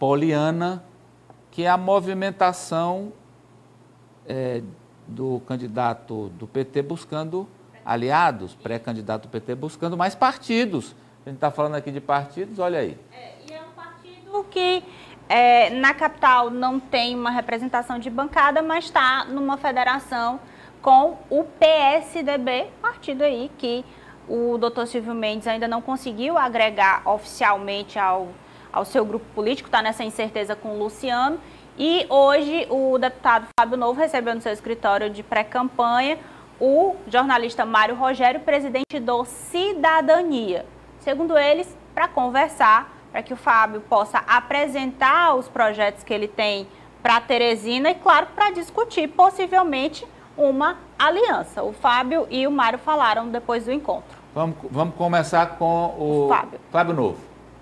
Poliana, que é a movimentação do candidato do PT buscando aliados, pré-candidato do PT buscando mais partidos. A gente está falando aqui de partidos, olha aí. E é um partido que na capital não tem uma representação de bancada, mas está numa federação com o PSDB, partido aí que o doutor Silvio Mendes ainda não conseguiu agregar oficialmente ao seu grupo político, está nessa incerteza com o Luciano. E hoje o deputado Fábio Novo recebeu no seu escritório de pré-campanha o jornalista Mário Rogério, presidente do Cidadania. Segundo eles, para conversar, para que o Fábio possa apresentar os projetos que ele tem para Teresina e, claro, para discutir possivelmente uma aliança. O Fábio e o Mário falaram depois do encontro. Vamos começar com o Fábio Novo.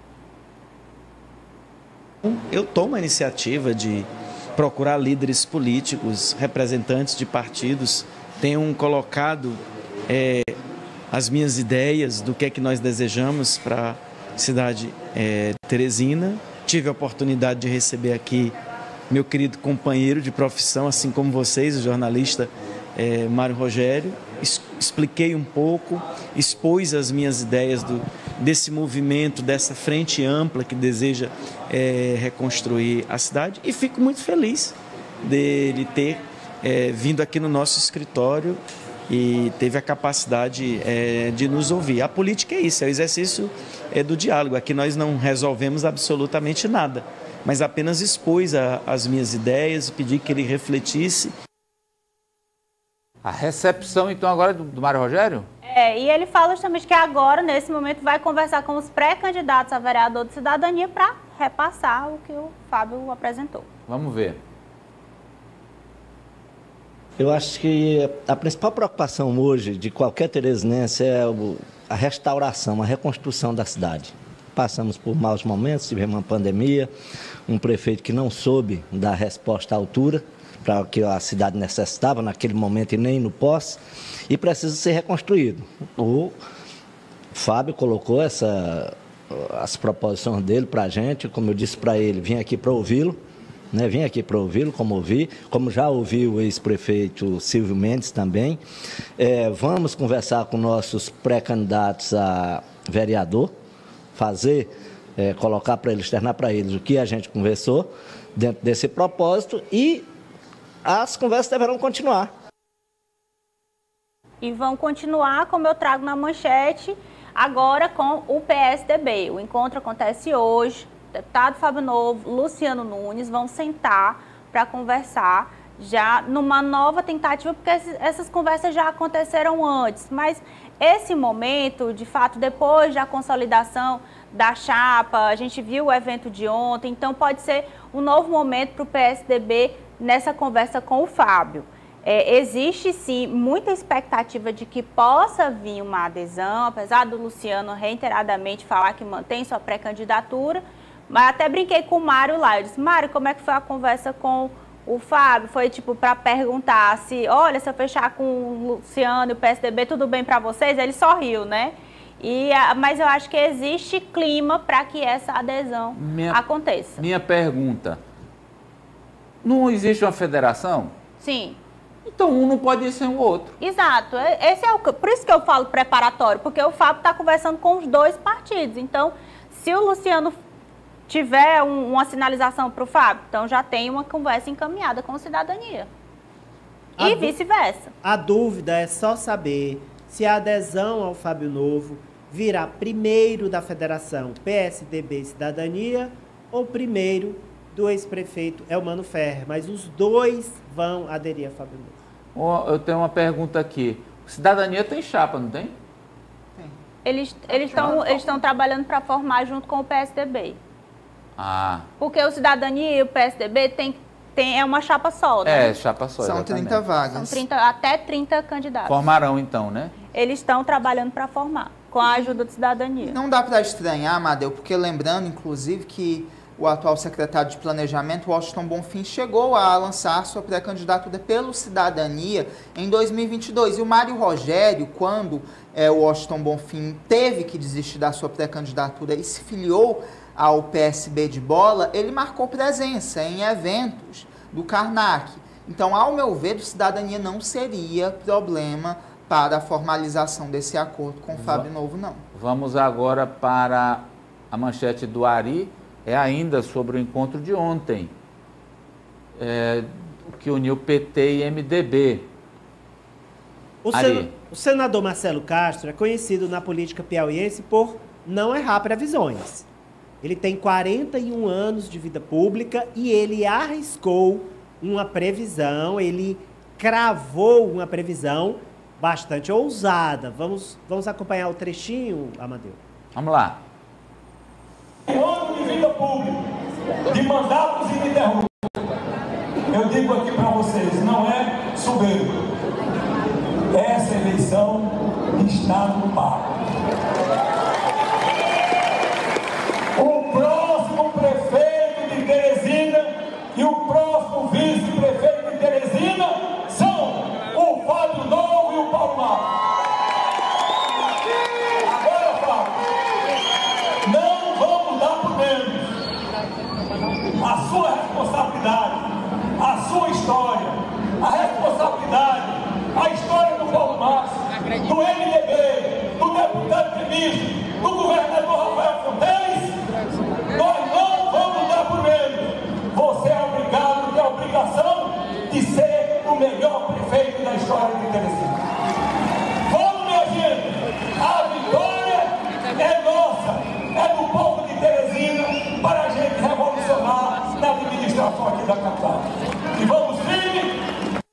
Eu tomo a iniciativa de procurar líderes políticos, representantes de partidos, tenham colocado as minhas ideias do que é que nós desejamos para a cidade de Teresina. Tive a oportunidade de receber aqui meu querido companheiro de profissão, assim como vocês, o jornalista Mário Rogério. Expliquei um pouco, expus as minhas ideias desse movimento, dessa frente ampla que deseja reconstruir a cidade, e fico muito feliz dele ter vindo aqui no nosso escritório e teve a capacidade de nos ouvir. A política é isso, é o exercício do diálogo. Aqui nós não resolvemos absolutamente nada, mas apenas expus as minhas ideias e pedi que ele refletisse. A recepção, então, agora do Mário Rogério? E ele fala justamente que agora, nesse momento, vai conversar com os pré-candidatos a vereador de Cidadania para repassar o que o Fábio apresentou. Vamos ver. Eu acho que a principal preocupação hoje de qualquer teresinense é a restauração, a reconstrução da cidade. Passamos por maus momentos, tivemos uma pandemia, um prefeito que não soube dar resposta à altura para o que a cidade necessitava naquele momento e nem no pós, e precisa ser reconstruído. O Fábio colocou as proposições dele para a gente, como eu disse para ele, vim aqui para ouvi-lo, vim aqui para ouvi-lo, como já ouvi o ex-prefeito Silvio Mendes também. Vamos conversar com nossos pré-candidatos a vereador, colocar para eles, externar para eles o que a gente conversou dentro desse propósito, e as conversas deverão continuar. E vão continuar, como eu trago na manchete, agora com o PSDB. O encontro acontece hoje. O deputado Fábio Novo, Luciano Nunes vão sentar para conversar já numa nova tentativa, porque essas conversas já aconteceram antes. Mas esse momento, de fato, depois da consolidação da chapa, a gente viu o evento de ontem, então pode ser um novo momento para o PSDB nessa conversa com o Fábio. Existe, sim, muita expectativa de que possa vir uma adesão, apesar do Luciano reiteradamente falar que mantém sua pré-candidatura, mas até brinquei com o Mário lá. Eu disse, Mário, como é que foi a conversa com o Fábio? Foi tipo para perguntar se, olha, se eu fechar com o Luciano e o PSDB, tudo bem para vocês? Ele sorriu, né? Mas eu acho que existe clima para que essa adesão aconteça. Minha pergunta, não existe uma federação? Sim. Então um não pode ir sem o outro. Exato. Por isso que eu falo preparatório, porque o Fábio está conversando com os dois partidos. Então, se o Luciano tiver uma sinalização para o Fábio, então já tem uma conversa encaminhada com a Cidadania. E vice-versa. A dúvida é só saber se a adesão ao Fábio Novo virá primeiro da federação PSDB Cidadania ou primeiro do ex-prefeito Elmano Ferrer, mas os dois vão aderir a Fábio Novo. Eu tenho uma pergunta aqui. Cidadania tem chapa, não tem? Tem. Eles estão trabalhando para formar junto com o PSDB. Porque o Cidadania e o PSDB é uma chapa só, né? Chapa só. São exatamente. 30 vagas. São até 30 candidatos. Formarão então, né? Eles estão trabalhando para formar, com a ajuda do Cidadania. Não dá para estranhar, Amadeu, porque lembrando, inclusive, que o atual secretário de Planejamento, Washington Bonfim, chegou a lançar sua pré-candidatura pelo Cidadania em 2022. E o Mário Rogério, quando o Washington Bonfim teve que desistir da sua pré-candidatura e se filiou ao PSB de Bola, ele marcou presença em eventos do Karnak. Então, ao meu ver, o Cidadania não seria problema para a formalização desse acordo com o Fábio Novo, não. Vamos agora para a manchete do Ari, é ainda sobre o encontro de ontem, que uniu PT e MDB. O senador Marcelo Castro é conhecido na política piauiense por não errar previsões. Ele tem 41 anos de vida pública e ele arriscou uma previsão, ele cravou uma previsão bastante ousada. Vamos acompanhar o trechinho, Amadeu? Vamos lá. Ano de vida pública, de mandatos ininterruptos. Eu digo aqui para vocês, não é soberbo. Essa eleição está no par. O próximo prefeito de Teresina e o próximo vice-prefeito de Teresina são o Fábio Novo e o Paulo Marcos. Agora, Fábio, não vamos dar por menos. A sua responsabilidade, a sua história, a responsabilidade, a história do Paulo Marcos, do MDB, do deputado ministro, do governador Rafael Fontes, nós não vamos dar por menos. Você é obrigado, tem a obrigação de ser o melhor prefeito da história de Teresina. Vamos, minha gente, a vitória é nossa, é do povo de Teresina, para a gente revolucionar na administração aqui da capital. E vamos firme.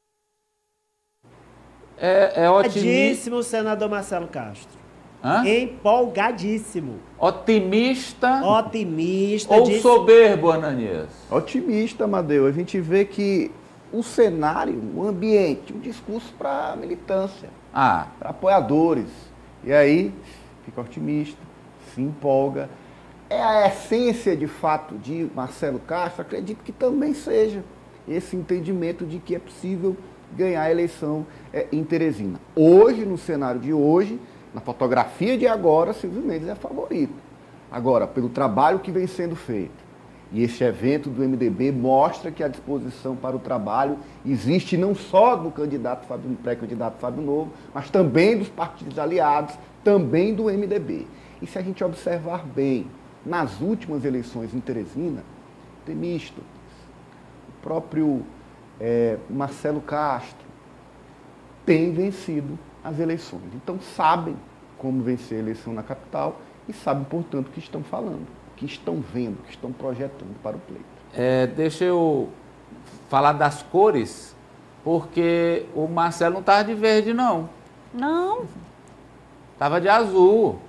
É Otimíssimo, senador Marcelo Castro. Hã? Empolgadíssimo. Otimista Otimista. ou soberbo, Ananias? Otimista, Amadeu. A gente vê que o cenário, o ambiente, o discurso para militância, para apoiadores. E aí, fica otimista, se empolga. É a essência, de fato, de Marcelo Castro, acredito que também seja esse entendimento de que é possível ganhar a eleição em Teresina. Hoje, no cenário de hoje, na fotografia de agora, Silvio Mendes é favorito. Agora, pelo trabalho que vem sendo feito, e esse evento do MDB mostra que a disposição para o trabalho existe não só do pré-candidato Fábio Novo, mas também dos partidos aliados, também do MDB. E se a gente observar bem, nas últimas eleições em Teresina, Temístocles, o próprio Marcelo Castro, tem vencido as eleições. Então sabem como vencer a eleição na capital e sabem, portanto, o que estão falando, o que estão vendo, o que estão projetando para o pleito. Deixa eu falar das cores, porque o Marcelo não estava de verde, não. Não. Estava de azul.